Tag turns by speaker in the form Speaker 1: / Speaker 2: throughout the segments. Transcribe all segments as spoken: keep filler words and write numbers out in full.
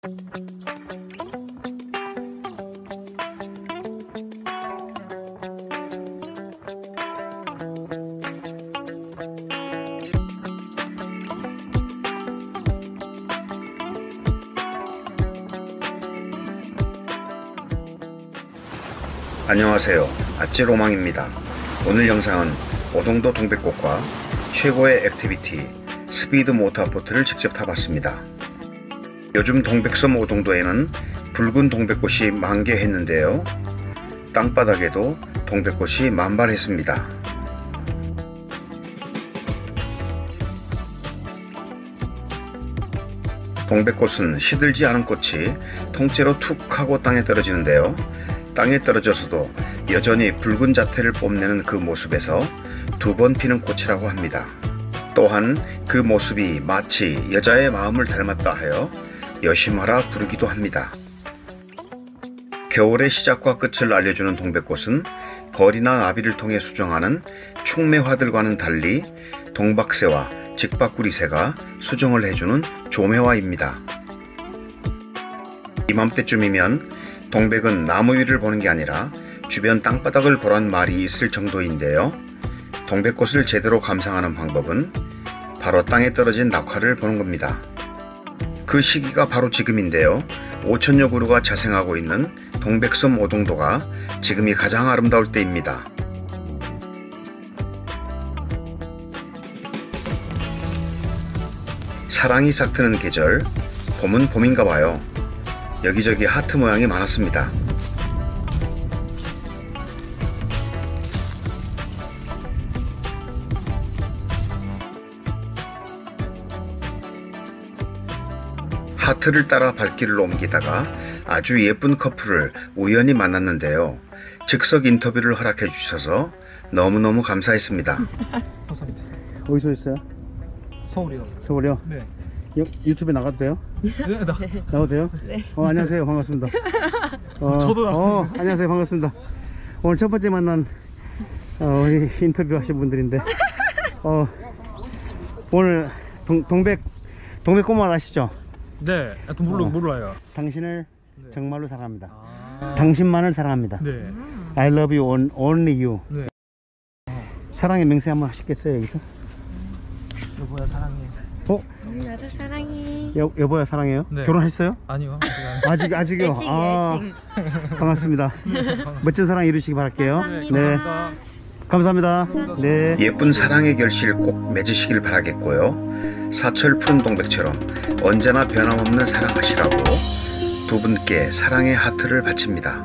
Speaker 1: 안녕하세요, 아찌로망입니다. 오늘 영상은 오동도 동백꽃과 최고의 액티비티 스피드 모터보트를 직접 타봤습니다. 요즘 동백섬 오동도에는 붉은 동백꽃이 만개했는데요, 땅바닥에도 동백꽃이 만발했습니다. 동백꽃은 시들지 않은 꽃이 통째로 툭 하고 땅에 떨어지는데요, 땅에 떨어져서도 여전히 붉은 자태를 뽐내는 그 모습에서 두 번 피는 꽃이라고 합니다. 또한 그 모습이 마치 여자의 마음을 닮았다 하여 여심하라 부르기도 합니다. 겨울의 시작과 끝을 알려주는 동백꽃은 벌이나 나비를 통해 수정하는 충매화들과는 달리 동박새와 직박구리새가 수정을 해주는 조매화입니다. 이맘때쯤이면 동백은 나무 위를 보는 게 아니라 주변 땅바닥을 보란 말이 있을 정도인데요, 동백꽃을 제대로 감상하는 방법은 바로 땅에 떨어진 낙화를 보는 겁니다. 그 시기가 바로 지금인데요, 오천여 그루가 자생하고 있는 동백섬 오동도가 지금이 가장 아름다울 때입니다. 사랑이 싹트는 계절, 봄은 봄인가봐요. 여기저기 하트 모양이 많았습니다. 하트를 따라 발길을 옮기다가 아주 예쁜 커플을 우연히 만났는데요, 즉석 인터뷰를 허락해 주셔서 너무너무 감사했습니다.
Speaker 2: 감사합니다.
Speaker 3: 어디서 있어요?
Speaker 2: 서울이요.
Speaker 3: 서울이요?
Speaker 2: 네.
Speaker 3: 유, 유튜브에 나가도 돼요?
Speaker 2: 네, 나.
Speaker 3: 나가도 돼요?
Speaker 4: 네.
Speaker 3: 어, 안녕하세요. 반갑습니다. 어,
Speaker 2: 저도
Speaker 3: 어, 안녕하세요. 반갑습니다. 오늘 첫 번째 만난 어, 우리 인터뷰 하신 분들인데 어, 오늘 동, 동백 동백꽃말 아시죠?
Speaker 2: 네. 아, 또 몰라,
Speaker 3: 어.
Speaker 2: 몰라요.
Speaker 3: 당신을
Speaker 2: 네.
Speaker 3: 정말로 사랑합니다.
Speaker 2: 아.
Speaker 3: 당신만을 사랑합니다.
Speaker 2: 네.
Speaker 3: I love you on, only you.
Speaker 2: 네.
Speaker 3: 사랑의 맹세 한번 하시겠어요, 여기서?
Speaker 2: 여보야 사랑해.
Speaker 3: 어?
Speaker 4: 나도 사랑해.
Speaker 3: 여, 여보야 사랑해요?
Speaker 2: 네.
Speaker 3: 결혼하셨어요?
Speaker 2: 아니요. 아직 안.
Speaker 3: 아직, 아직이요?
Speaker 4: 애칭이에요,
Speaker 3: 아,
Speaker 4: 애칭.
Speaker 3: 반갑습니다. 멋진 사랑 이루시기 바랄게요.
Speaker 4: 감사합니다.
Speaker 3: 네. 감사합니다. 네.
Speaker 1: 예쁜 사랑의 결실 꼭 맺으시길 바라겠고요, 사철 푸른 동백처럼 언제나 변함없는 사랑하시라고 두 분께 사랑의 하트를 바칩니다.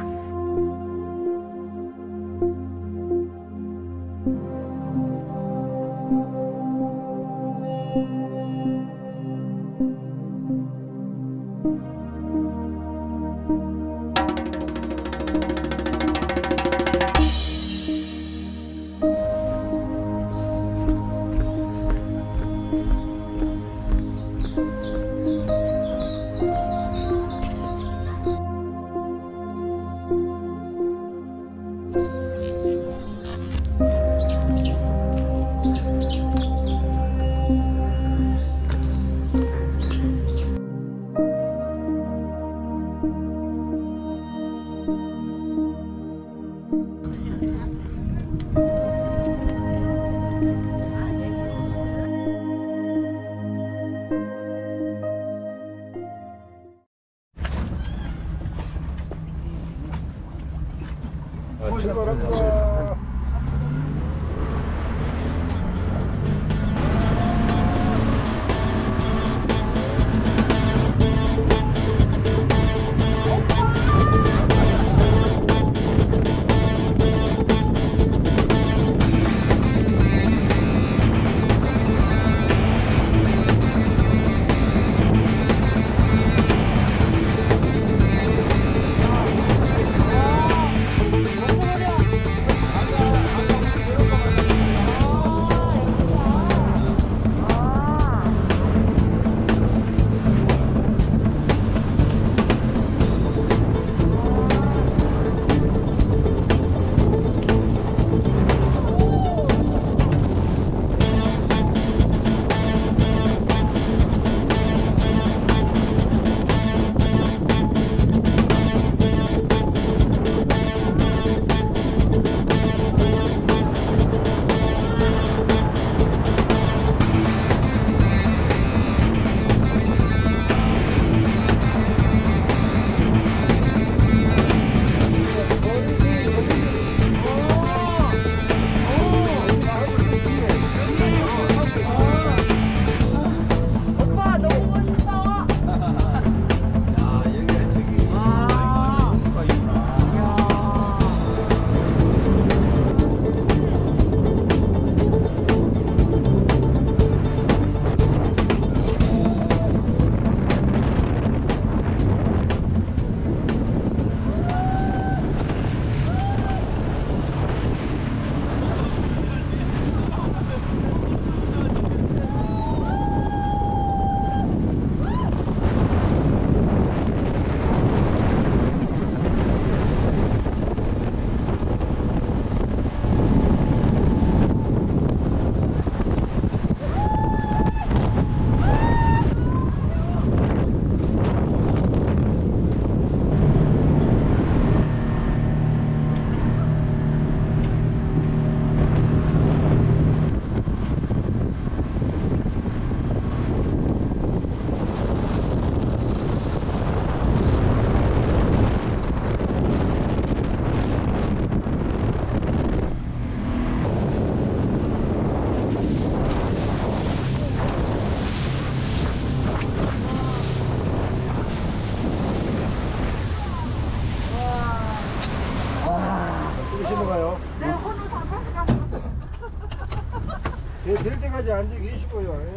Speaker 4: 때까지 앉아 계시고요.